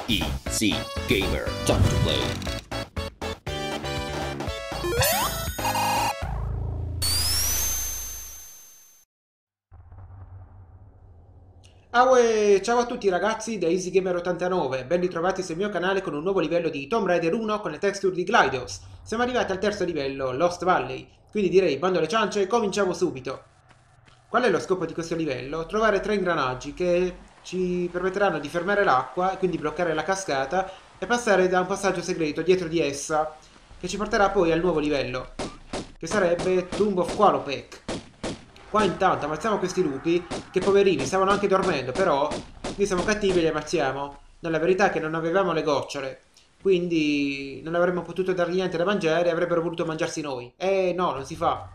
Easy Gamer, time to play. Ciao a tutti ragazzi da EasyGamer89, ben ritrovati sul mio canale con un nuovo livello di Tomb Raider 1 con le texture di GLiDOS. Siamo arrivati al terzo livello, Lost Valley, quindi direi bando alle ciance e cominciamo subito. Qual è lo scopo di questo livello? Trovare 3 ingranaggi che ci permetteranno di fermare l'acqua e quindi bloccare la cascata e passare da un passaggio segreto dietro di essa, che ci porterà poi al nuovo livello, che sarebbe Tomb of Qualopec. Qua intanto ammazziamo questi lupi, che poverini stavano anche dormendo, però noi siamo cattivi e li ammazziamo. No, la verità è che non avevamo le gocciole, quindi non avremmo potuto dargli niente da mangiare e avrebbero voluto mangiarsi noi. No, non si fa.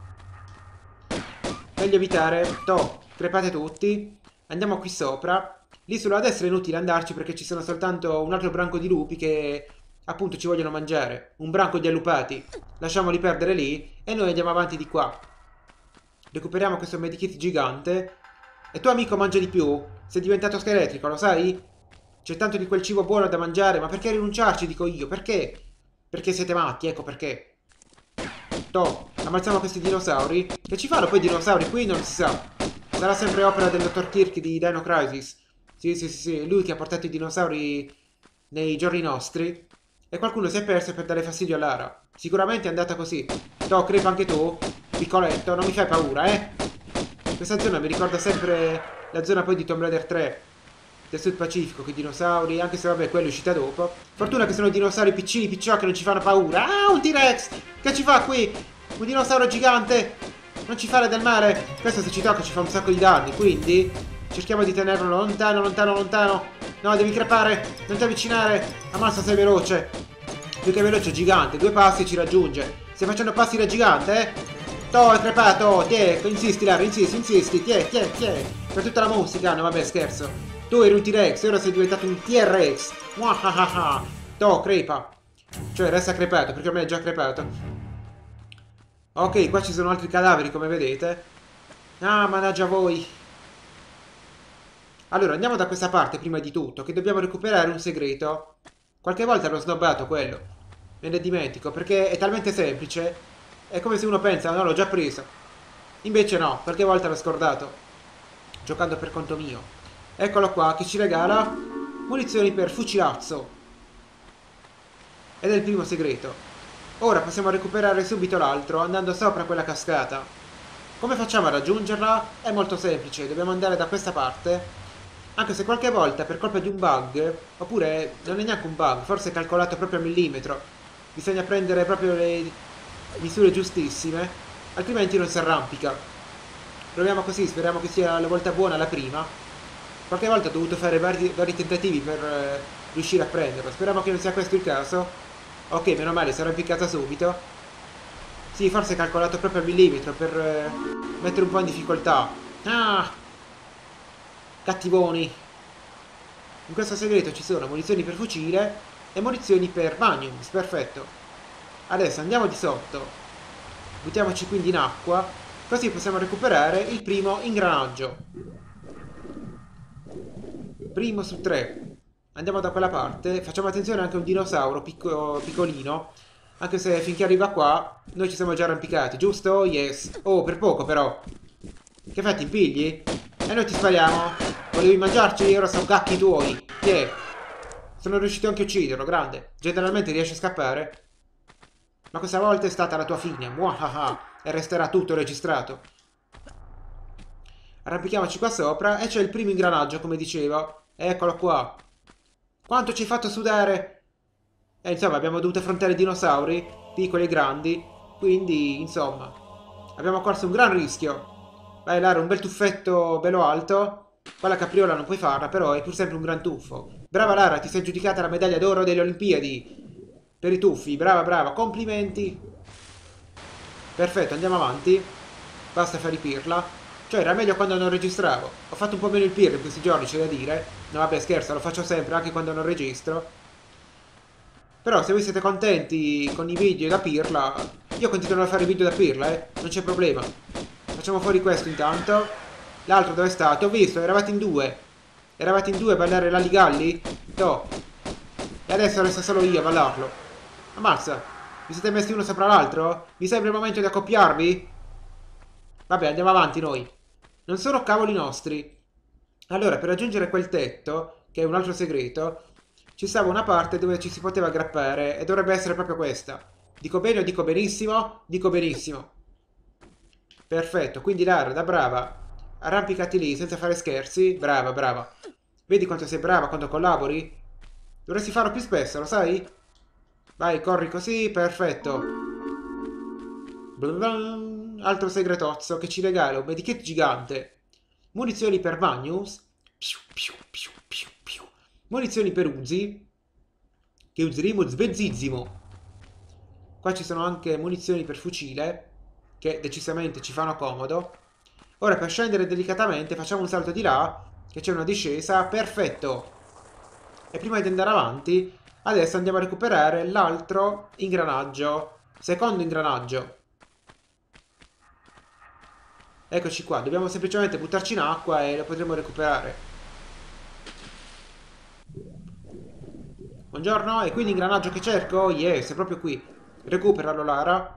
Meglio evitare. Toh, crepate tutti. Andiamo qui sopra. Lì sulla destra è inutile andarci perché ci sono soltanto un altro branco di lupi che appunto ci vogliono mangiare. Un branco di allupati. Lasciamoli perdere lì e noi andiamo avanti di qua. Recuperiamo questo medikit gigante. E tuo amico mangia di più? Sei diventato scheletrico, lo sai? C'è tanto di quel cibo buono da mangiare, ma perché rinunciarci, dico io? Perché? Perché siete matti, ecco perché. Toh, ammazziamo questi dinosauri. Che ci fanno poi i dinosauri qui? Non si sa. Sarà sempre opera del dottor Kirk di Dino Crisis. Sì, lui che ha portato i dinosauri nei giorni nostri. E qualcuno si è perso per dare fastidio a Lara. Sicuramente è andata così. Toh, crepa anche tu? Piccoletto, non mi fai paura, eh? Questa zona mi ricorda sempre la zona poi di Tomb Raider 3 del Sud Pacifico, con i dinosauri, anche se vabbè, quella è uscita dopo. Fortuna che sono dinosauri piccini, picciò che non ci fanno paura. Ah, un T-Rex! Che ci fa qui? Un dinosauro gigante! Non ci fare del male! Questo se ci tocca ci fa un sacco di danni, quindi cerchiamo di tenerlo lontano, lontano, lontano. No, devi crepare, non ti avvicinare. Ammazza, sei veloce. Più che veloce, gigante, 2 passi ci raggiunge. Stai facendo passi da gigante, eh? Toh, è crepato, tiè, insisti Lara, insisti, tiè. Per tutta la musica, no vabbè, scherzo. Tu eri un T-Rex e ora sei diventato un T-Rex. Toh, crepa. Cioè, resta crepato, perché ormai è già crepato. Ok, qua ci sono altri cadaveri, come vedete. Ah, mannaggia voi. Allora, andiamo da questa parte prima di tutto, che dobbiamo recuperare un segreto. Qualche volta l'ho snobbato quello. Me ne dimentico, perché è talmente semplice. È come se uno pensa, no, l'ho già preso. Invece no, qualche volta l'ho scordato. Giocando per conto mio. Eccolo qua, che ci regala munizioni per fucilazzo. Ed è il primo segreto. Ora possiamo recuperare subito l'altro andando sopra quella cascata. Come facciamo a raggiungerla? È molto semplice, dobbiamo andare da questa parte. Anche se qualche volta per colpa di un bug, oppure non è neanche un bug, forse è calcolato proprio a millimetro. Bisogna prendere proprio le misure giustissime, altrimenti non si arrampica. Proviamo così, speriamo che sia la volta buona la prima. Qualche volta ho dovuto fare vari tentativi per riuscire a prenderlo. Speriamo che non sia questo il caso. Ok, meno male, si è arrampicata subito. Sì, forse è calcolato proprio al millimetro per mettere un po' in difficoltà. Ah! Cattivoni! In questo segreto ci sono munizioni per fucile e munizioni per magnums, perfetto. Adesso andiamo di sotto, buttiamoci quindi in acqua, così possiamo recuperare il primo ingranaggio. Primo su 3. Andiamo da quella parte, facciamo attenzione anche a un dinosauro piccolino, anche se finché arriva qua noi ci siamo già arrampicati, giusto? Yes. Oh, per poco però. Che fai, ti impigli? E noi ti spariamo. Volevi mangiarci? Ora sono cacchi tuoi. Che? Sono riuscito anche a ucciderlo, grande. Generalmente riesce a scappare. Ma questa volta è stata la tua fine, muahaha, e resterà tutto registrato. Arrampichiamoci qua sopra e c'è il primo ingranaggio, come dicevo. Eccolo qua. Quanto ci hai fatto sudare? E insomma, abbiamo dovuto affrontare dinosauri, piccoli e grandi, quindi, insomma, abbiamo corso un gran rischio. Vai Lara, un bel tuffetto bello alto. Qua la capriola non puoi farla, però è pur sempre un gran tuffo. Brava Lara, ti sei aggiudicata la medaglia d'oro delle Olimpiadi. Per i tuffi, brava, complimenti. Perfetto, andiamo avanti. Basta fare i pirla. Cioè, era meglio quando non registravo. Ho fatto un po' meno il pirla in questi giorni, c'è da dire. No, vabbè, scherzo, lo faccio sempre, anche quando non registro. Però, se voi siete contenti con i video da pirla, io continuerò a fare i video da pirla, non c'è problema. Facciamo fuori questo intanto. L'altro dove è stato? Ho visto, eravate in due. Eravate in due a ballare l'Aligalli? No. E adesso resta solo io a ballarlo. Ammazza. Vi siete messi uno sopra l'altro? Mi sembra il momento di accoppiarvi? Vabbè, andiamo avanti noi. Non sono cavoli nostri. Allora, per raggiungere quel tetto, che è un altro segreto, ci stava una parte dove ci si poteva aggrappare e dovrebbe essere proprio questa. Dico bene o dico benissimo? Dico benissimo. Perfetto, quindi Lara, da brava, arrampicati lì senza fare scherzi. Brava, brava. Vedi quanto sei brava quando collabori? Dovresti farlo più spesso, lo sai? Vai, corri così, perfetto. Blablabla. Altro segretozzo che ci regala un medikit gigante. Munizioni per Magnus. Piu, piu, piu, piu, piu. Munizioni per Uzi. Che useremo sbezzissimo. Qua ci sono anche munizioni per fucile, che decisamente ci fanno comodo. Ora per scendere delicatamente facciamo un salto di là, che c'è una discesa, perfetto. E prima di andare avanti, adesso andiamo a recuperare l'altro ingranaggio, secondo ingranaggio. Eccoci qua, dobbiamo semplicemente buttarci in acqua e lo potremo recuperare. Buongiorno, è qui l'ingranaggio che cerco? Yes, è proprio qui. Recuperalo, Lara.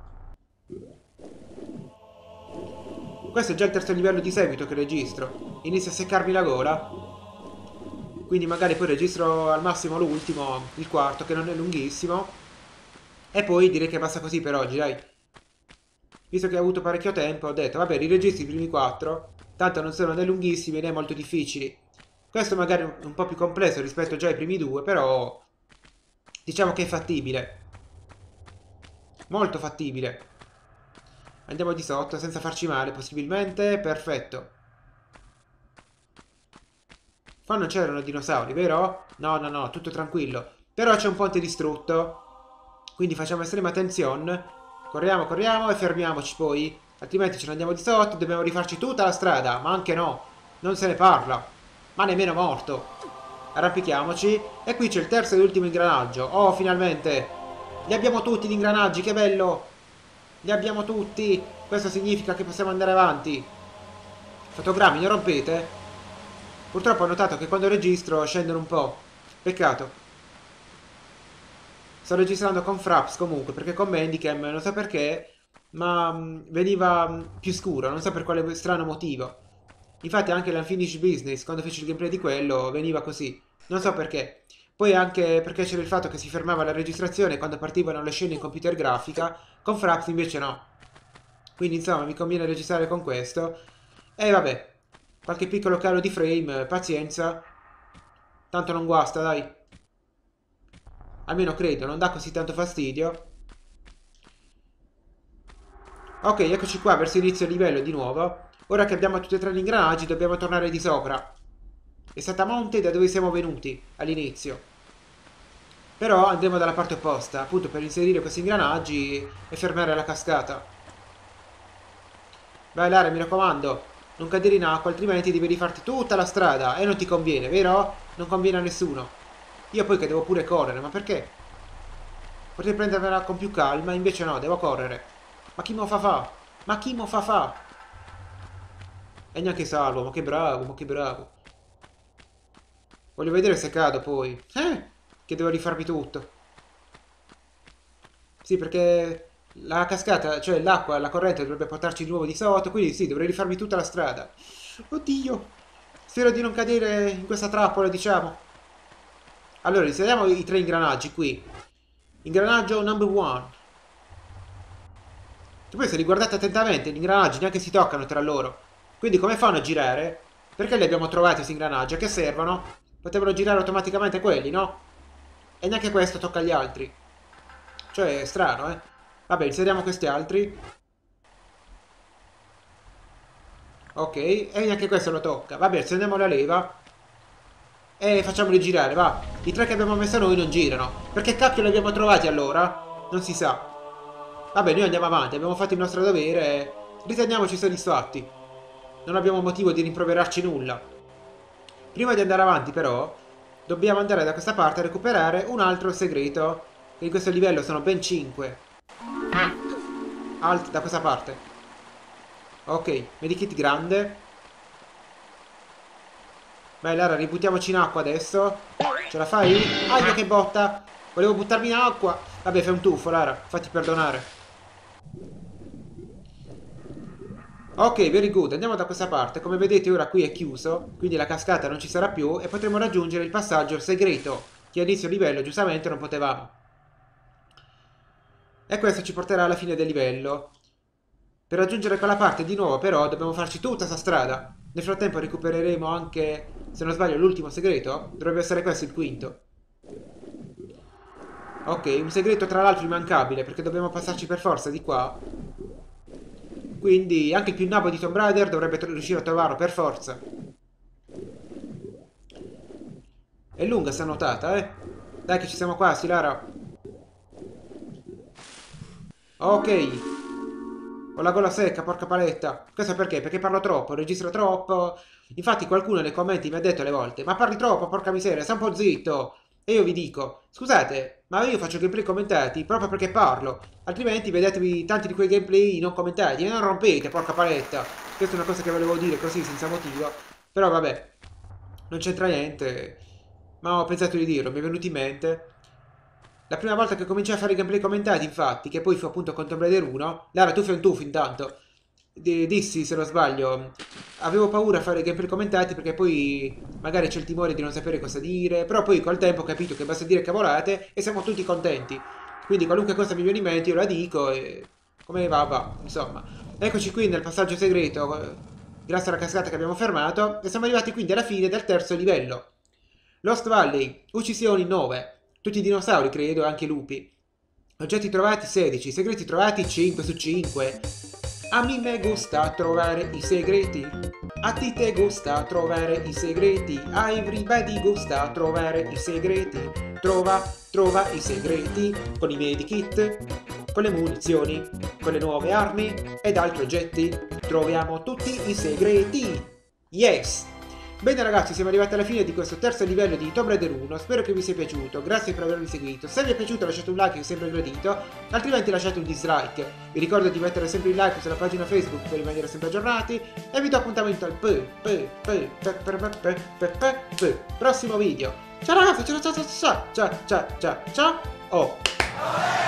Questo è già il terzo livello di seguito che registro. Inizia a seccarmi la gola. Quindi magari poi registro al massimo l'ultimo, il quarto, che non è lunghissimo. E poi direi che basta così per oggi, dai. Visto che ho avuto parecchio tempo, ho detto, vabbè, riregistri i primi 4. Tanto non sono né lunghissimi né molto difficili. Questo magari è un po' più complesso rispetto già ai primi 2, però diciamo che è fattibile. Molto fattibile. Andiamo di sotto senza farci male, possibilmente. Perfetto. Qua non c'erano dinosauri, vero? No, no, no, tutto tranquillo. Però c'è un ponte distrutto. Quindi facciamo estrema attenzione. Corriamo, corriamo e fermiamoci poi. Altrimenti ce ne andiamo di sotto. Dobbiamo rifarci tutta la strada. Ma anche no. Non se ne parla. Ma nemmeno morto. Arrampichiamoci. E qui c'è il terzo ed ultimo ingranaggio. Oh, finalmente. Li abbiamo tutti gli ingranaggi, che bello. Li abbiamo tutti. Questo significa che possiamo andare avanti. Fotogrammi, ne rompete? Purtroppo ho notato che quando registro scendono un po'. Peccato. Sto registrando con Fraps comunque, perché con Mandycam non so perché, ma veniva più scuro, non so per quale strano motivo. Infatti anche l'Unfinished Business, quando feci il gameplay di quello, veniva così. Non so perché. Poi anche perché c'era il fatto che si fermava la registrazione quando partivano le scene in computer grafica, con Fraps invece no. Quindi insomma mi conviene registrare con questo. E vabbè, qualche piccolo calo di frame, pazienza. Tanto non guasta, dai. Almeno credo, non dà così tanto fastidio. Ok, eccoci qua verso inizio livello di nuovo. Ora che abbiamo tutti e 3 gli ingranaggi dobbiamo tornare di sopra. È stata monte da dove siamo venuti all'inizio. Però andremo dalla parte opposta, appunto per inserire questi ingranaggi e fermare la cascata. Vai Lara, mi raccomando, non cadere in acqua, altrimenti devi rifarti tutta la strada e non ti conviene, vero? Non conviene a nessuno. Io poi che devo pure correre, ma perché? Potrei prendermela con più calma, invece no, devo correre. Ma chi mo fa fa? Ma chi mo fa fa? E neanche salvo, ma che bravo, ma che bravo. Voglio vedere se cado poi. Che devo rifarmi tutto. Sì, perché la cascata, cioè l'acqua, la corrente dovrebbe portarci di nuovo di sotto, quindi sì, dovrei rifarmi tutta la strada. Oddio. Spero di non cadere in questa trappola, diciamo. Allora, inseriamo i 3 ingranaggi qui. Ingranaggio number 1. Che poi se li guardate attentamente, gli ingranaggi neanche si toccano tra loro. Quindi come fanno a girare? Perché li abbiamo trovati questi ingranaggi? A che servono? Potevano girare automaticamente quelli, no? E neanche questo tocca agli altri. Cioè, è strano, eh? Vabbè, inseriamo questi altri. Ok, e neanche questo lo tocca. Vabbè, se andiamo alla leva. E facciamoli girare, va. I 3 che abbiamo messo noi non girano. Perché cacchio li abbiamo trovati allora? Non si sa. Vabbè, noi andiamo avanti, abbiamo fatto il nostro dovere e riteniamoci soddisfatti. Non abbiamo motivo di rimproverarci nulla. Prima di andare avanti, però, dobbiamo andare da questa parte a recuperare un altro segreto. Che in questo livello sono ben 5. Alt da questa parte. Ok, medikit grande. Beh, Lara, ributtiamoci in acqua adesso. Ce la fai? Aia che botta! Volevo buttarmi in acqua. Vabbè, fai un tuffo, Lara. Fatti perdonare. Ok, very good. Andiamo da questa parte. Come vedete ora qui è chiuso, quindi la cascata non ci sarà più e potremo raggiungere il passaggio segreto, che a inizio livello giustamente non potevamo. E questo ci porterà alla fine del livello. Per raggiungere quella parte di nuovo però dobbiamo farci tutta sta strada. Nel frattempo recupereremo anche, se non sbaglio, l'ultimo segreto. Dovrebbe essere questo il quinto. Ok, un segreto tra l'altro immancabile, perché dobbiamo passarci per forza di qua. Quindi anche il più nabo di Tomb Raider dovrebbe riuscire a trovarlo per forza. È lunga sta nuotata, eh? Dai che ci siamo quasi, Lara. Ok. Ho la gola secca, porca paletta. Questo perché? Perché parlo troppo, registro troppo. Infatti qualcuno nei commenti mi ha detto alle volte: ma parli troppo, porca miseria, stai un po' zitto. E io vi dico: scusate, ma io faccio gameplay commentati proprio perché parlo. Altrimenti vedetevi tanti di quei gameplay non commentati. E non rompete, porca paletta. Questa è una cosa che volevo dire così, senza motivo. Però vabbè, non c'entra niente. Ma ho pensato di dirlo, mi è venuto in mente. La prima volta che cominciai a fare i gameplay commentati, infatti, che poi fu appunto con Tomb Raider 1, Lara, tu fai un tuffo intanto. Dissi, se non sbaglio, avevo paura a fare i gameplay commentati perché poi magari c'è il timore di non sapere cosa dire, però poi col tempo ho capito che basta dire cavolate e siamo tutti contenti. Quindi qualunque cosa mi viene in mente io la dico e come va va, insomma. Eccoci qui nel passaggio segreto, grazie alla cascata che abbiamo fermato, e siamo arrivati quindi alla fine del terzo livello. Lost Valley, uccisioni 9. Tutti i dinosauri, credo, e anche i lupi. Oggetti trovati 16, segreti trovati 5 su 5. A me me gusta trovare i segreti. A ti te gusta trovare i segreti. A everybody gusta trovare i segreti. Trova i segreti con i medikit, con le munizioni, con le nuove armi ed altri oggetti. Troviamo tutti i segreti. Yes! Bene ragazzi, siamo arrivati alla fine di questo terzo livello di Tomb Raider 1, spero che vi sia piaciuto, grazie per avermi seguito, se vi è piaciuto lasciate un like che è sempre gradito, altrimenti lasciate un dislike, vi ricordo di mettere sempre il like sulla pagina Facebook per rimanere sempre aggiornati e vi do appuntamento al prossimo video. Ciao ragazzi, ciao, oh!